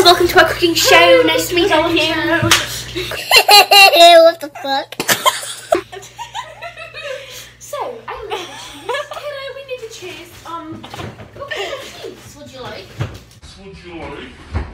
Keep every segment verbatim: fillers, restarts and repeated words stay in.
guys, welcome to our cooking show. Nice to meet all of you. What the fuck? So, I love cheese. Kiddo, we need to choose. Um, what kind of cheese would you like? Would you like?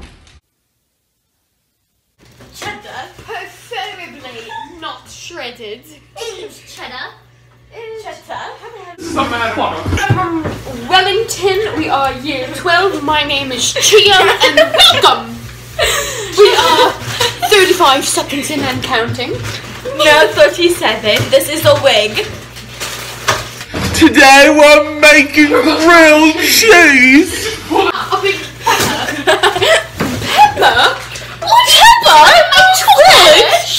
Cheddar, preferably not shredded. English cheddar. Cheddar. Some man From Wellington, we are year twelve. My name is Chia, and welcome. We are thirty-five seconds in and counting. No, thirty-seven. This is a wig. Today we're making grilled cheese. A big pepper. Pepper? What pepper? A twitch?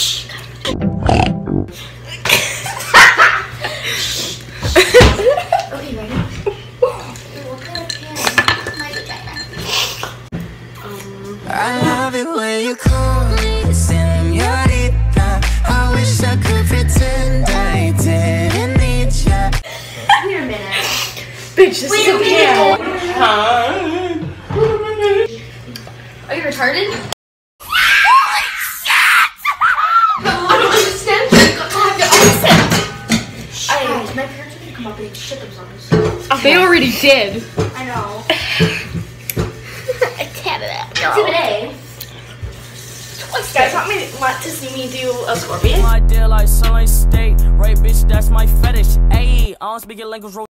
Okay, ready? What kind of pan? My vagina. Um. I love it when you call me señorita. I wish I could pretend I didn't need ya. Wait a minute. Bitch, this Wait is a a minute. pan. Are you retarded? I don't understand. You've got to have your accent. Guys, my parents are gonna come up and shit themselves. They already did. I know. Canada. Exhibit A. Guys, want me want to see me do a scorpion? My deal like Sunlight State, right, bitch? That's my fetish. Ayy, I don't speak your language.